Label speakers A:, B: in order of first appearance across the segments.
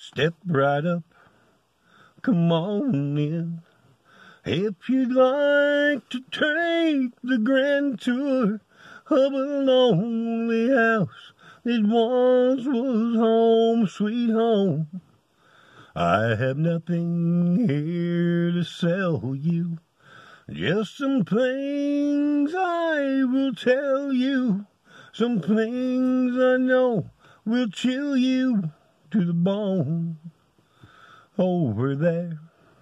A: Step right up, come on in. If you'd like to take the grand tour of a lonely house that once was home, sweet home, I have nothing here to sell you, just some things I will tell you, some things I know will chill you to the bone. Over there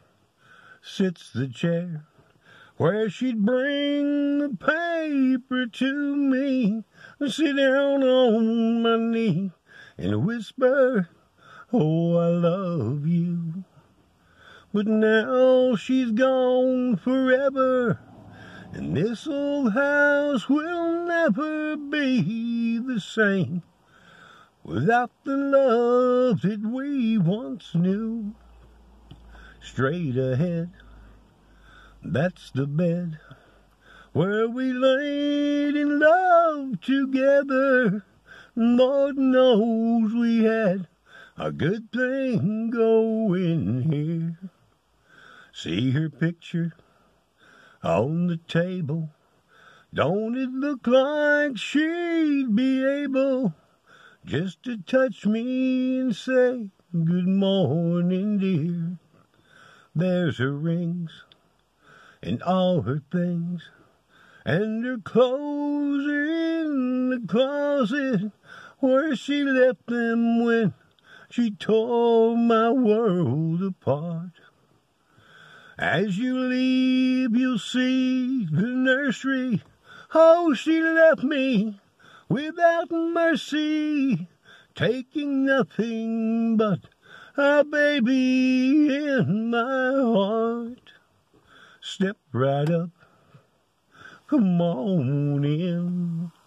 A: sits the chair where she'd bring the paper to me, sit down on my knee and whisper, oh, I love you. But now she's gone forever, and this old house will never be the same without the love that we once knew. Straight ahead, that's the bed where we laid in love together. Lord knows we had a good thing going here. See her picture on the table. Don't it look like she'd be able just to touch me and say, good morning, dear. There's her rings and all her things, and her clothes are in the closet where she left them when she tore my world apart. As you leave, you'll see the nursery. Oh, she left me without mercy, taking nothing but a baby in my heart. Step right up, come on in.